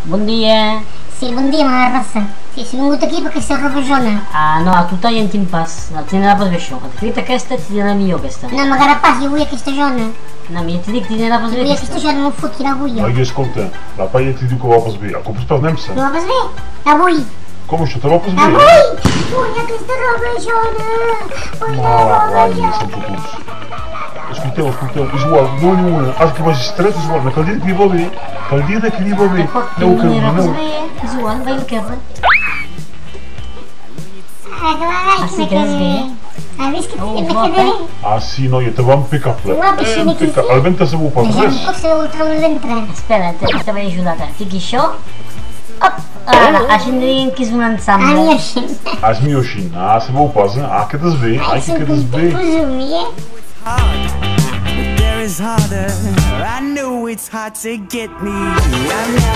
Bom dia. Sì, bom dia, ma raça. Sì, sono venuto qui perché sta roba giornale. Ah, no, tu tai in pass. No, tieni la position. Quando finita questa, ti tieni la mia questa. No, ma cara io voglio questa giornale. No, mi ti dico, ti tieni la Io voglio position. questa giornale, non fotti la voglio. No, escolta, la paia ti dico va pas bé. Acum per Nemse. Non va bene? La vuoi? Come ce te va pas La bé? vuoi? Voglio questa roba giornale. Voglio la roba Guarda, giornale. sunt totuți. Asculteu, igual, nu, acho que magistrat igual, na caldire que va bé. Caldire que va bé. Non era così. Zuan, vai il kerro. Ah, sì, che svegli. Ah, vezi che Oh, ti vabbè. vedere? Ah, sì, no, eu te vam pe caple. Guarda, și ne chezi. Alventa să vă pas Deja res. nu pot să ultra un ventre. Aspetta, te vai aiutata. Tiki show. Hop. Allora, ascendi in chi su un Ah, ensemble. io scendo. Azi mi oșin, a să vă pas, a că te-ți vei, ai că te-ți vei. There is harder. I knew it's hard to get me. I'm not